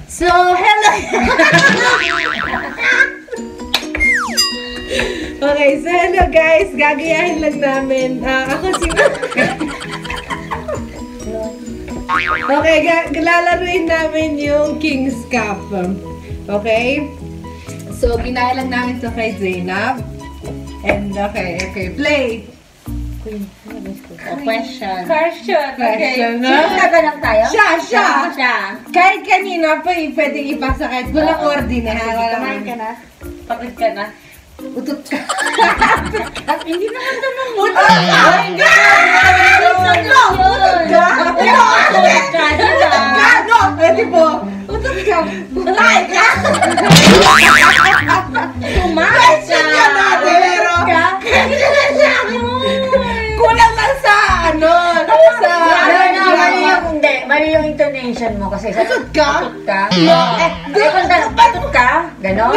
So, hello! Okay, so hello guys. Gagayahin lang namin. Ako si... Okay, lalaruin namin yung King's Cup. Okay? So, ginaya lang namin ito kay Zainab. And, okay, play! Question. Okay. Nagkaganap tayo? Siya. Kahit kanina pa, pwedeng ipasa kahit walang ordinary. Kumain ka na? Pagod ka na? Utot ka. Hindi naman tanong mo. Utot ka! No! Pwede po. Utot ka. Kumain ka! Kumain ka natin, pero... Kulang lang sa ano? Mali yung intonation mo kasi sa utot ka? Utot ka? Kung utot ka? Ganon?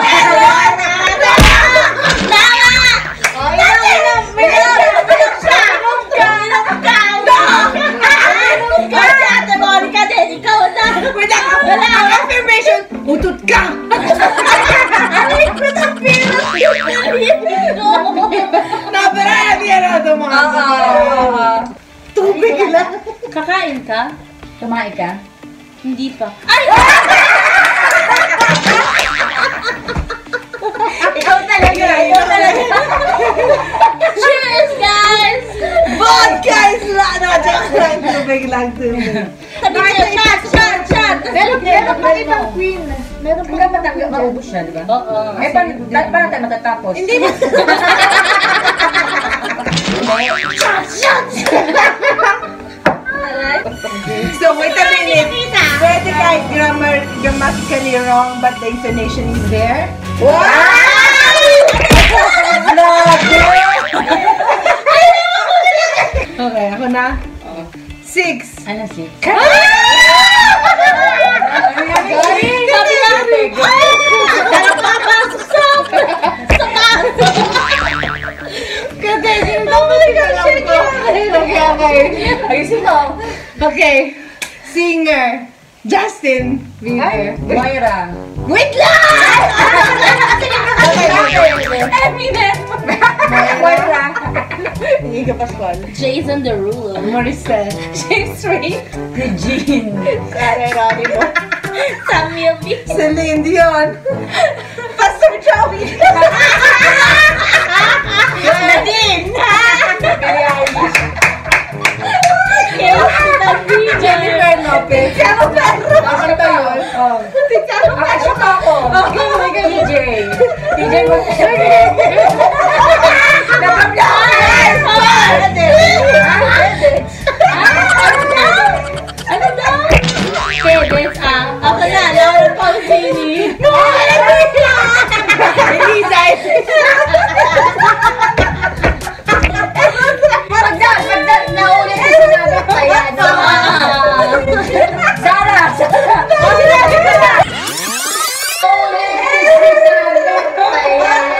Utot ka! Nabaraya niya na ito mga tubig lang. Kakain ka? Kumain ka? Hindi pa. Ay! Ikaw talaga! Cheers, guys! But guys, tubig lang. Sabi niya, shot! Meron pa ibang queen. Meron pa matanggap maubos siya, di ba? Oo. Eh, paano tayo matatapos? Hindi mo. Shot! So, wait a minute. Pwede kahit grammatically wrong, but the intonation is there. Wow! Okay, ako na. 6. Ano 6? Sabi natin! Napapasok sa Ayusin mo. Okay. Singer. Justin Bieber. Moira. Wait lang! Eminem. Moira. Iniga Pascual. Jason Derulo. Morissette. James Ray. Eugene. Geronimo. Samuel B. Celine Dion. Pastor Joey. Nadine. Billie Eilish. Jennifer Lopez. Tiziano Ferro. Bakit ba yun? Tiziano Ferro. Ako. TJ. TJ mo. Ano daw? Fedez ako na. Laura Pausini. Elisa. Pagda, naulit ko sinabi pa yan. Sarah! O, sinabi ko na! Naulit ko sinabi pa yan.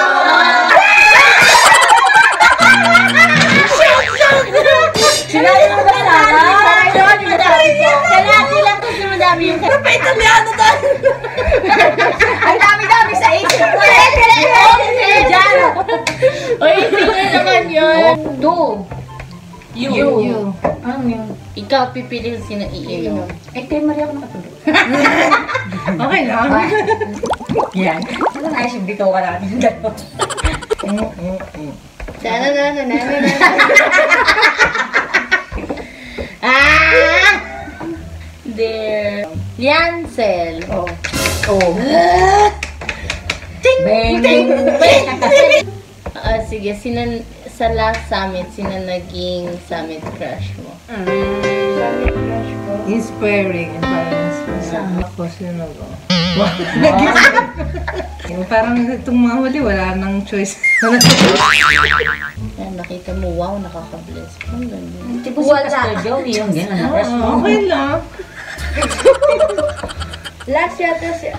Sinabi mo ba Sarah? Kalati lang kung sumadami yung kalati. Pa-Italiano tayo. Ang dami-dami sa isip ko. Oy, sino naman yun? You. Ano yun? Ikaw pipili sino iinom. Eh, kay Maria ako nakatulog. Okay lang. Yan. Ano na ayos yung bito ka natin? There. Liancel. Oh. Ting! Bang! Sige, sa last summit, sino naging summit crush mo? Inspiring. Ako, sino ba? Parang itong mga huli, wala nang choice. Yan, nakita mo, wow, nakaka-bless. Ang ganda. Tipo si Pastor Joey yung gano'n. Okay lang. Last yata siya.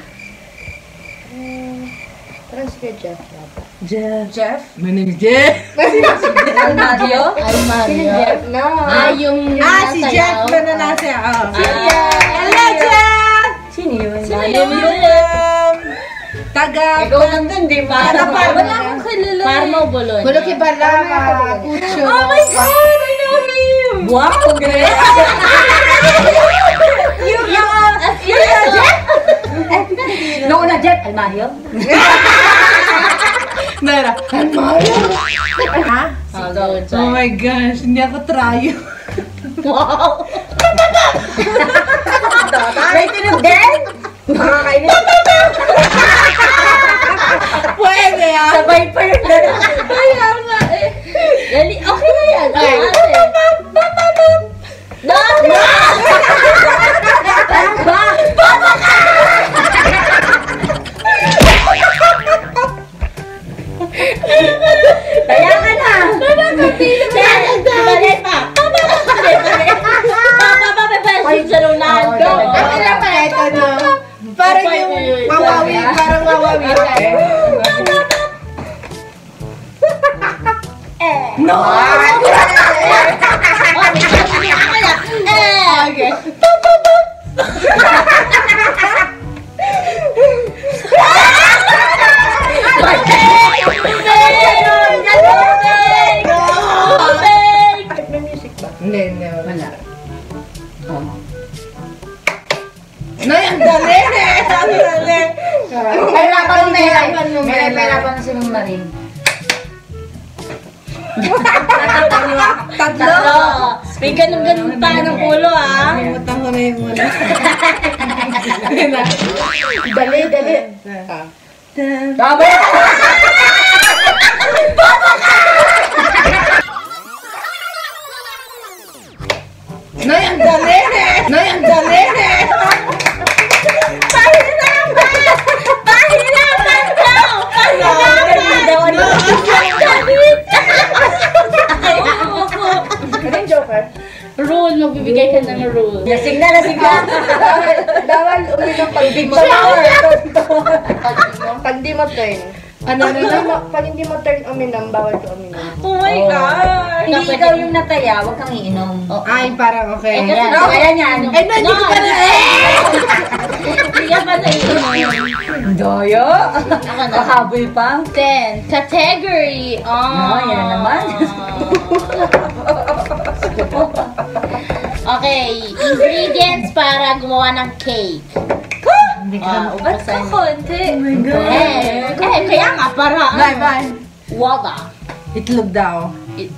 Parang si Jeff yata. Jeff? My name is Jeff. Mario? Ay, Mario. Jeff na. Yung si Jeff na nasa. Hello, Jeff! Sino yun? Taga... Ikaw lang dun, di ba? Wala akong kilala. Parmo Bolon. Kulo Kibalama, Kucho. Oh my God! I know him! Wow, Grace! Noong una, Jet, Almario. Nara. Almario? Ha? Oh my gosh, hindi ako trayo. Wow! May tinog din? Nakakainis. Pwede ah. Sabay pa yun. Kaya nga eh. Dali, okay na yan. No! Kaya ka na! Balik pa! Sa Ronaldo! Ano na pa ito no? Parang yung wawawi, parang wawawi. No! Okay. Hindi, wala. Oh. No, ang dali eh! Ang dali! Pahirapan mo Pahirapan na si Mong Marin. Tatlo! May ganun-ganun pa ng pulo, ah. Limutan ko na yung muna. Dali. Tama! No, ang dali eh! No, ang dali eh! Rule, magbibigay ka ng rule. Lasing na. Bawal uminom pag di mo pag di mo turn. Pag hindi mo turn uminom, bawal ka uminom. Oh my God! Hindi ikaw yung nataya, huwag kang iinom. Ay, parang okay. Ayan, kaya niyan. Ay, no, hindi ko pa na Hindi ka pa naiinom. Doyo! Kahabol pa. 10. Category. No, yan naman. Okay, ingredients para gumawa ng cake. Hindi ka Ba't ka konti? Oh my God. Kaya nga, para Bye. water. Itlog daw.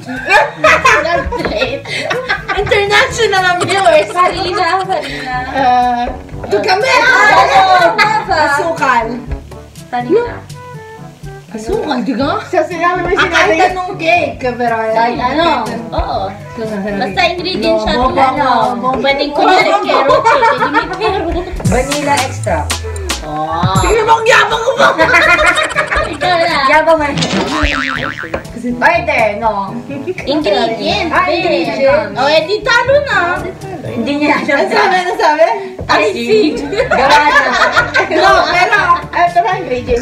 Plate. International ang viewers. Farina. Ito kami! Asukal. Farina. Asukal, di ka? So sila naman Kahit anong cake. Pero Kahit ano. Oo. Basta ingredients siya. No, bobo. Pwedeng kunyari carrot cake. Hindi may carrot. Vanilla extract. Oh. Tingnan mo ang yabang ko ba? Ikaw na. Yaba man. Pwede, no? Ingredients. Ingredients. Oh, eh, di talo na. Hindi niya Ano sabi? Icing. Gawa na. No, pero... ito na ingredient.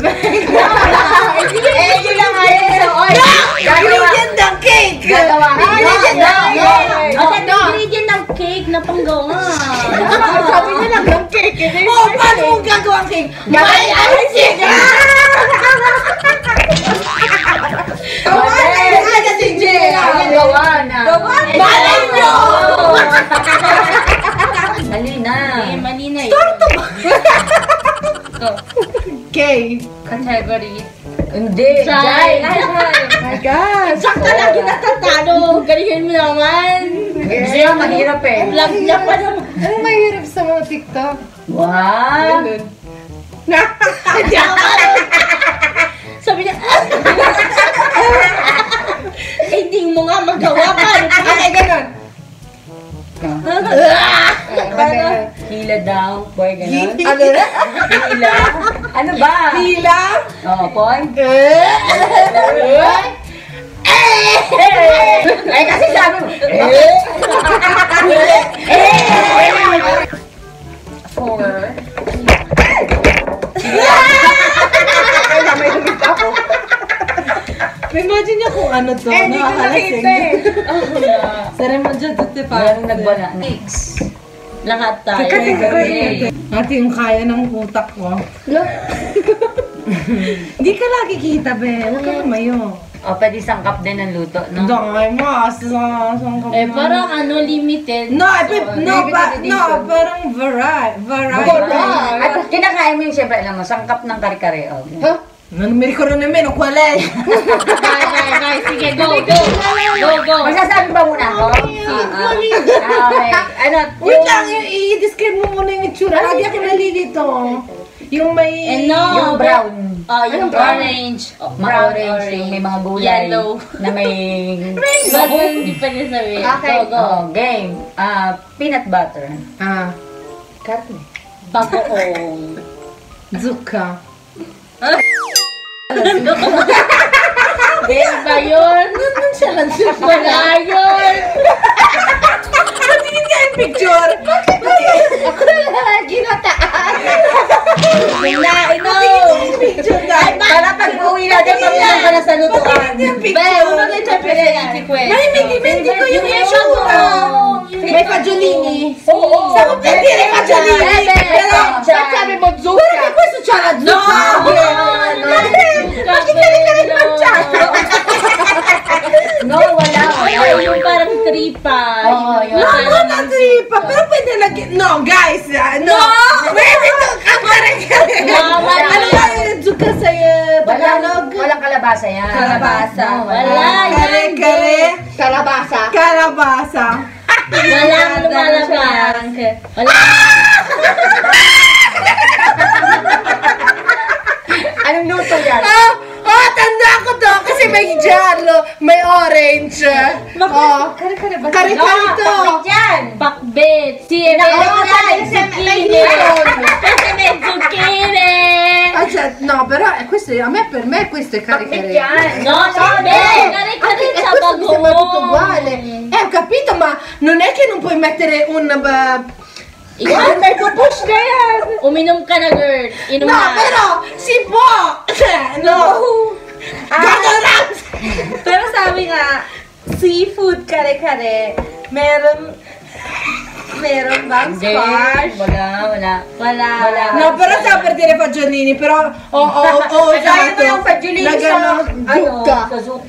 Yun lang nga yun. So, oy. Ingredient ng cake! Gagawa. Ingredient ng cake! Ang ingredient ng cake na panggawa. Sabi niya lang yung cake. Oh, paano mong gagawa ang cake? May icing! Gawa na. Malay nyo! Mali na. Mali na yun. Cake. Category. Hindi. Jai. Jai. My God. Saan ka lagi natatalo? Galingan mo naman. Kasi nga mahirap eh. Vlog niya pa naman. Anong mahirap sa mga TikTok? Wow. Sabi niya, eh, hindi mo nga magawa pa. Okay, ganun. Hila daw. Boy, gano'n. Ano na? Hila. Ano ba? Hila? Oo, boy. Eh, kasi sabi mo. Four. Imagine niya kung ano to. Hindi ko nakita eh. Sari mo dyan, dito pa. Parang nagbala. 6. Lahat tayo. Ate yung kaya ng utak ko. Hindi ka lagi kita, be. Huwag ka lumayo. O, pwede sangkap din ang luto, no? Dangay mo, sangkap Eh, parang ano, limited. No, parang variety. At kinakain mo yung siyempre, alam mo, sangkap ng kare-kare. Oh. Nanumiri ko rin namin, kuwala eh. Bye. Sige, go. Magsasabi ba muna ako? Okay. Ano? Wait lang, i-describe mo muna yung itsura. Lagi ako nalilito. Yung may... Yung brown. Yung orange. Orange. Yung may mga gulay. Yellow. Na may... Ba't hindi pa niya sabihin? Okay. Go. Game. Peanut butter. Karne. Bagoong. Zuka. Babe ba yun? Nandun siya lang siya. Wala yun. Patingin nga yung picture. Ako na lagi nataan. Picture na. Para pag uwi natin, pagkakas ka na sa lutuan. Babe, una na siya pinag-isip ko eh. Hindi ko yung itsura. May pajolini. Oo. Sagot na hindi rin pajolini. Pero, Sabi mo, Zuka. pero questo c'ha la zucca. Bakit ka rin No, wala. yung parang tripa. Oo, yun. No, not tripa. Pero pwede lagyan. No, guys. No. Pwede to. Ano ba yung zucca sa Tagalog? Walang kalabasa yan. Kalabasa. Wala yan. Kare. Kalabasa. Kalabasa. Walang lumalabas. Wala. Anong luto yan? Tanda ko to kasi may jalo, may orange. Kare-kare ba? Kare-kare to. Yan. Pakbet. Si zucchini. Kasi may zucchini. No, però questo per me questo è Bakit kare-kare. yan? No, sabi. Kare-kare sa Questo mi sembra tutto bagoong. uguale. Ho capito, ma non è che non puoi mettere un... May pupush na yan. Uminom ka na, girl. Inom No, na. però si può! No! Pero sabi nga, seafood kare-kare, meron bang squash? Wala. No, però stavo per dire fagiolini, però ho usato... yung fagiolini Nagano, zucca.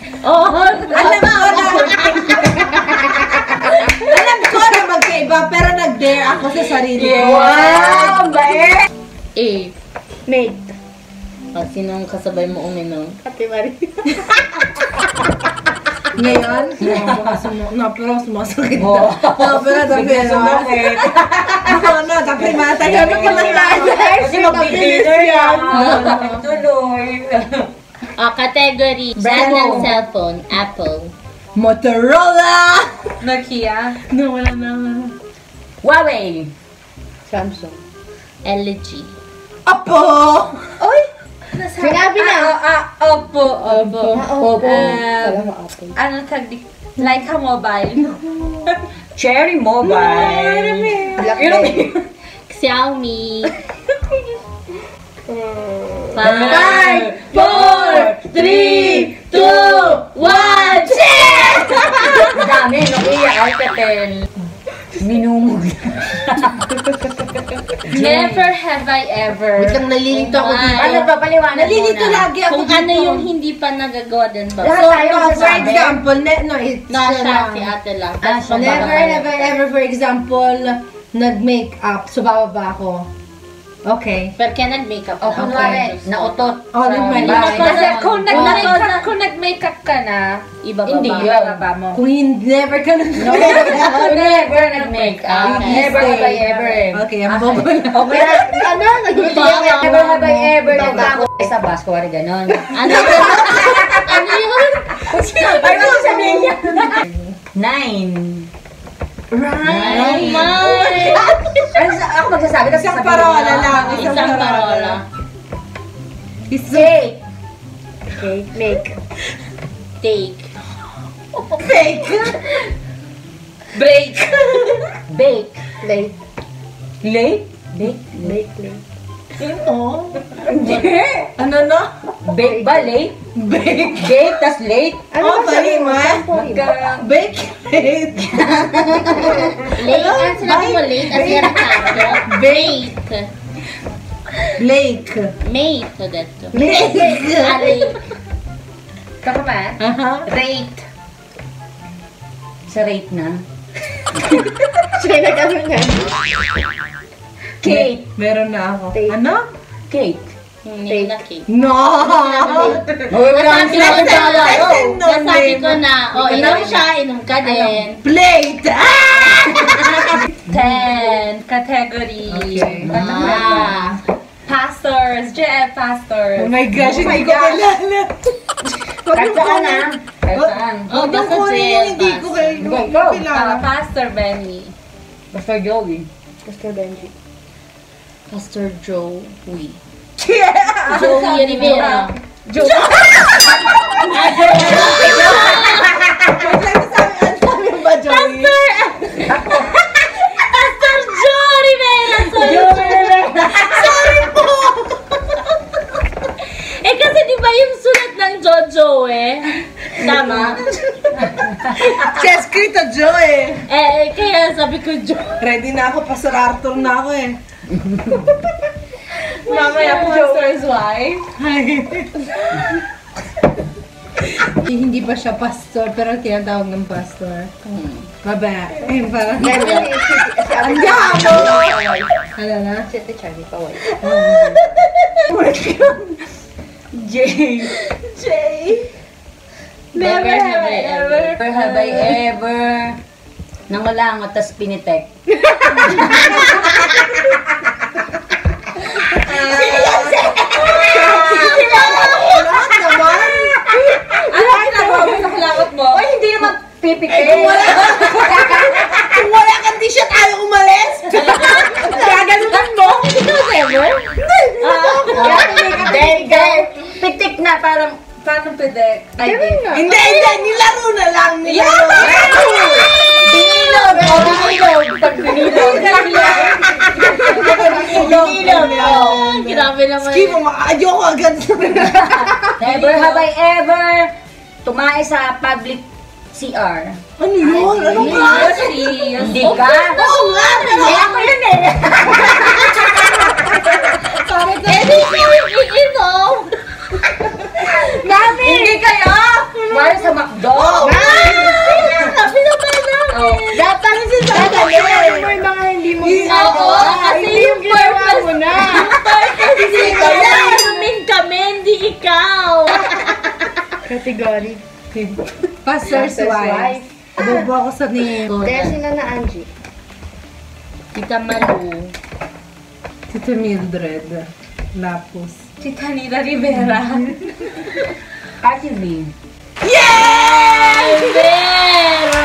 Alam ko na magkaiba, pero nag-dare ako sa sarili ko. Wow, bait! Made. Sinong kasabay mo uminom? Ate Marie. Ngayon? No, però sumasakit Oh. na. No, però davvero. No, prima tahimik ka lang tayo. Kasi mag-dinner yan. Tuloy. Category. Brand ng cellphone. Apple. Motorola! Nokia. No, wala na. Huawei. Samsung. LG. Apo! Sinabi na. Opo. Ano tag di? Leica Mobile. Cherry Mobile. Xiaomi. 5, 4, 3, 2, 1, shit! Dami, Nokia, Alcatel. Minumog. Never have I ever. Wait lang, nalilito ako dito. Ano ba, paliwanag Nalilito muna. lagi ako Kung dito. ano yung hindi pa nagagawa din ba? Lahat So, tayo for magsasabi. example, it's No, siya, lang. si ate lang. Never have I ever, for example, nag-makeup. So, bababa ako. Okay. Pero kaya nag-makeup O, na. kunwari, nautot. Oh, nag-makeup. Kasi kung Oh. nag-makeup ka na, Ibababa. Hindi yun. ibababa mo. Kung never ka nag No, never nag-makeup. Never have I ever. Okay, ang bobo na. Okay, never have I ever nagtapos sa bus. Kuwari ganon. Ano yun? Ay, ano sabihin niya? 9. Oh my! Ako magsasabi kasi Isang parola lang. Isang parola. Cake. Make. Take. Fake. Break. Bake. Late. Late? Bake? Late. Oh. Ano no? Bake ba? Late? Bake. Bake, tas late. Oh, mali ma. Bake late. Late. Ang sinabi mo late as yung tato. Bake. Blake. Mate. So that's it. Blake. Late. Kaka pa? Rate. Sa rate na. Siya nag-ano nga. Cake. Meron na ako. Take. Ano? Cake. Hindi na cake. No! Nasabi Nasabi ko na, inom siya, inom ka din. Plate! 10 category. Okay. Pastors, JF pastors. Oh my gosh, hindi ko kilala. Kahit saan ah. Kahit saan. Huwag basta yung kunin yung hindi ko Go. kilala. Pastor Benny. Basta Joey. Pastor Benji. Pastor Joey. Yeah! Joey Rivera. Ang sabi ba, Joey? Pastor Joe Rivera! Sorry po! Eh kasi di ba yung sulat ng Jojo eh? Tama? Siya escrito Joey. Kaya sabi ko Joe. Ready na ako, Pastor Arthur na ako eh. Mamaya pastor's wife. Hindi pa siya pastor, pero tinatawag ng pastor. Baba. Eh, parang... Ang damo! Ano na? Si Ate Charlie, paway. Jay. Never have I ever. Never have I ever nangulangot tas pinitek. Lahat naman! Ano ginagawa mo sa kulakot mo? Ay, hindi naman pipitik. Kung wala kang t-shirt, ayaw umalis! Gaganutan mo! Ikaw never? Hindi. Pitik na parang Paano pwede? Hindi, nilaro na lang. Nilaro. binilog. Pag binilog. Grabe naman. Skip mo, ayoko agad. Never have I ever tumae sa public CR. Ano yun? Ano ba? Hindi ka? Oo nga! Kaya ko yun eh. Iinom! Hindi kayo! Wala sa McDo. Dapat sinasabi mo yung mga hindi mo Oo, kasi yung purpose mo na. kasi inumin kami, hindi ikaw. Category. Pastor's wife. Bobo ako sa name. Dahil sila na Angie. Tita Malu. Tita Mildred. Lapos. Tita Nita Rivera. Ate V. Pero!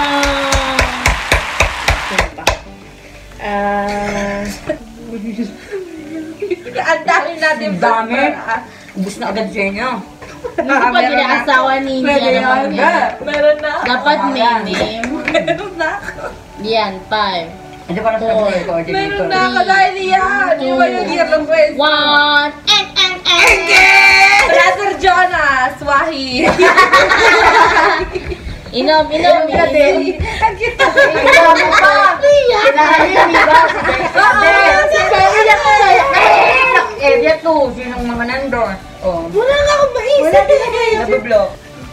Ang dami natin Dami. Ubus na agad siya niya. Hindi pa din ang asawa ni Pwede Indiana yun. Mami. Meron na. Dapat may name. Meron na. Yan, 5. Hindi parang sabi ng coordinator. Meron na ako dahil yan. Yung ba yung year ng pwede? 1. Brother Jonas. Wahi. Inom. Ang cute kasi. Ano pa? Sinahalin niya si Area 2. Sinong mga nandun? Oh. Wala nga akong maisip. Wala talaga yun. Nabiblock.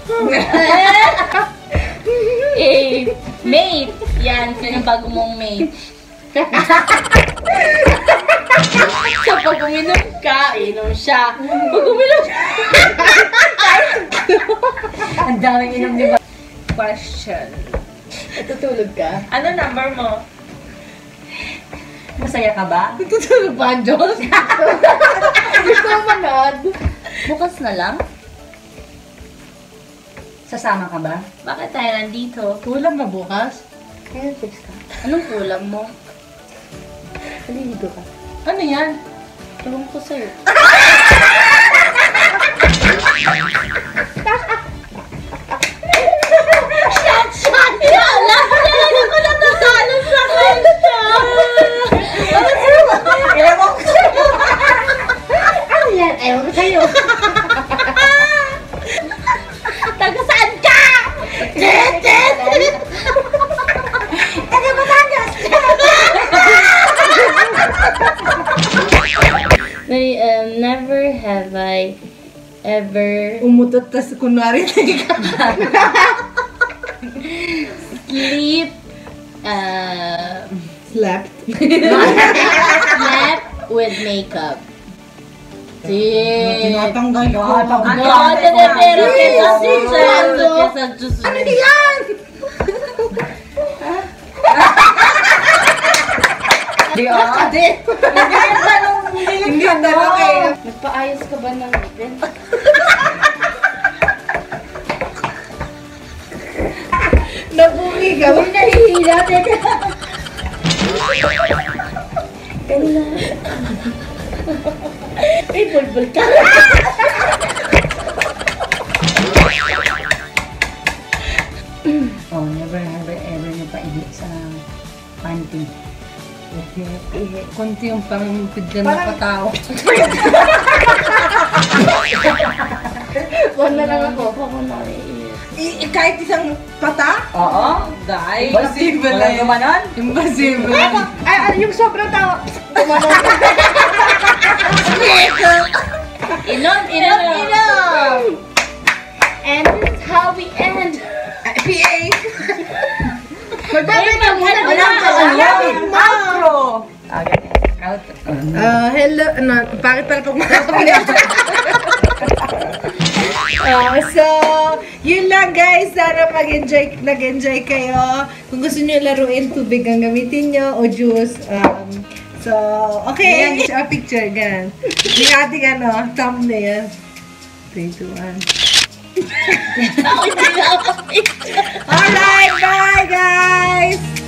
Mate. Yan, sino bago mong mate? So, pag uminom ka, inom siya. Pag uminom ka, Ang daming inom ni ba? Question. Tutulog ka. Ano number mo? Masaya ka ba? Tutulog pa ang Diyos. Gusto mo manood? bukas na lang? Sasama ka ba? Bakit tayo nandito? Kulang ba bukas? Ayun, fix ka. Anong kulam mo? Haliligo ka. Ano yan? Tulong ko sa'yo. Shot! Alam ko na natalo sa kanya! Ewan ko sa'yo. Ano yan? Ewan ko sa'yo. Never have I ever Umutot tas kunwari na sleep, slept. slept with makeup. Sí. Tinatanggal ko. No, pero Ano yan? Hindi tanong kayo. Nagpaayos ka ba ng ngipin? Nabungi ka. Uy, nahihila. Teka. Kanina. May bulbul ka. Oh, never have I ever napaihi sa panty. Okay. Kunti yung pang-pidyan na patao. Huwag na lang ako. Huwag mo na Kahit isang pata? Oo. Dahil. Impossible Walang eh. gumanon? Impossible. Ay, yung sobrang tao. Inom. And this is how we end. PA. Magbabalik muna. Walang kasayaw. Outro. Okay. Outro. Hello. Ano, bakit pala pag makakapagod? So, yun lang guys. Sana nag-enjoy kayo. Kung gusto nyo laruin, tubig ang gamitin nyo o juice. So, okay. Yan, picture. Ganun. Yung ating thumbnail. 3, 2, 1. Alright, bye guys!